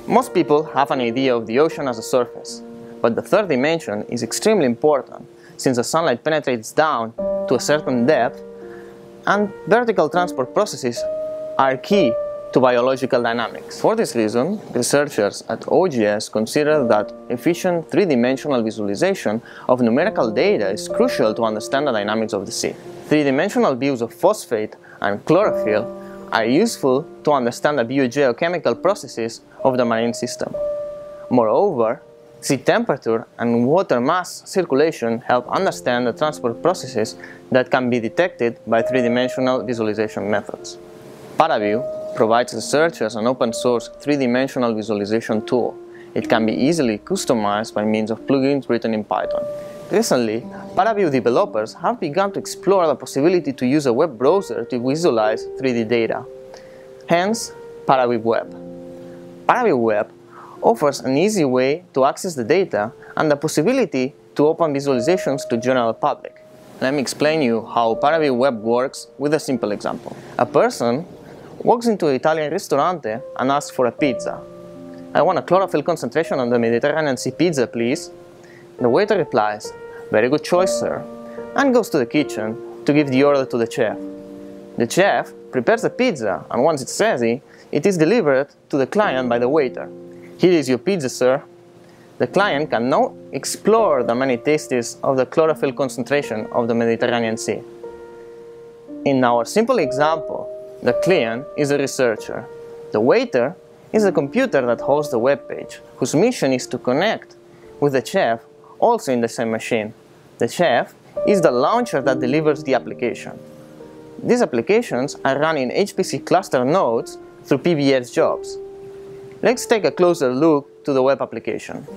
Most people have an idea of the ocean as a surface, but the third dimension is extremely important since the sunlight penetrates down to a certain depth and vertical transport processes are key to biological dynamics. For this reason, researchers at OGS consider that efficient three-dimensional visualization of numerical data is crucial to understand the dynamics of the sea. Three-dimensional views of phosphate and chlorophyll are useful to understand the biogeochemical processes of the marine system. Moreover, sea temperature and water mass circulation help understand the transport processes that can be detected by three-dimensional visualization methods. ParaView provides researchers an open-source three-dimensional visualization tool. It can be easily customized by means of plugins written in Python. Recently, ParaView developers have begun to explore the possibility to use a web browser to visualize 3D data. Hence, ParaView Web. ParaView Web offers an easy way to access the data and the possibility to open visualizations to general public. Let me explain you how ParaView Web works with a simple example. A person walks into an Italian ristorante and asks for a pizza. "I want a chlorophyll concentration on the Mediterranean Sea pizza, please." The waiter replies, "Very good choice, sir," and goes to the kitchen to give the order to the chef. The chef prepares the pizza, and once it's ready, it is delivered to the client by the waiter. "Here is your pizza, sir." The client can now explore the many tastes of the chlorophyll concentration of the Mediterranean Sea. In our simple example, the client is a researcher. The waiter is a computer that hosts the web page, whose mission is to connect with the chef also in the same machine. The chef is the launcher that delivers the application. These applications are run in HPC cluster nodes through PBS jobs. Let's take a closer look to the web application.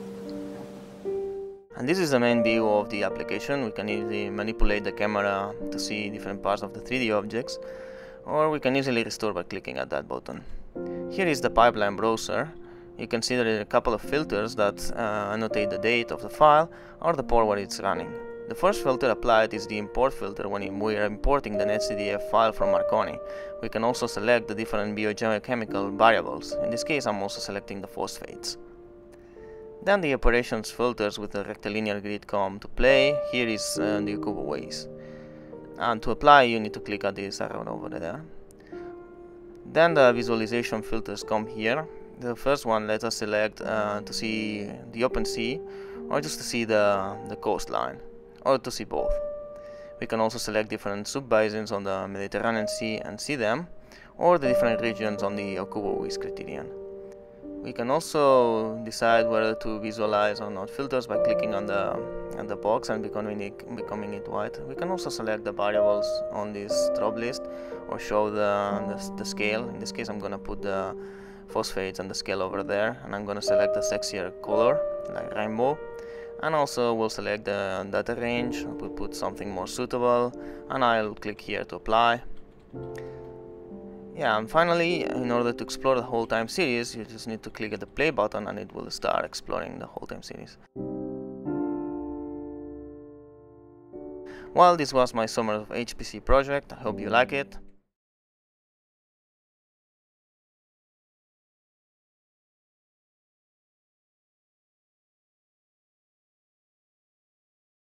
And this is the main view of the application. We can easily manipulate the camera to see different parts of the 3D objects, or we can easily restore by clicking at that button. Here is the pipeline browser. You can see there are a couple of filters that annotate the date of the file or the port where it's running. The first filter applied is the import filter when we are importing the netcdf file from Marconi. We can also select the different biogeochemical variables. In this case, I'm also selecting the phosphates. Then the operations filters with the rectilinear grid come to play. Here is the Okubo Waze. And to apply, you need to click at this arrow over there. Then the visualization filters come here. The first one lets us select to see the open sea, or just to see the coastline, or to see both. We can also select different subbasins on the Mediterranean Sea and see them, or the different regions on the Okubo Waze criterion. We can also decide whether to visualize or not filters by clicking on the box and becoming it white. We can also select the variables on this strobe list or show the scale. In this case, I'm going to put the phosphates and the scale over there, and I'm going to select the sexier color like rainbow, and also we'll select the data range. We'll put something more suitable, and I'll click here to apply. Yeah, and finally, in order to explore the whole time series, you just need to click at the play button and it will start exploring the whole time series. Well, this was my summary of HPC project. I hope you like it.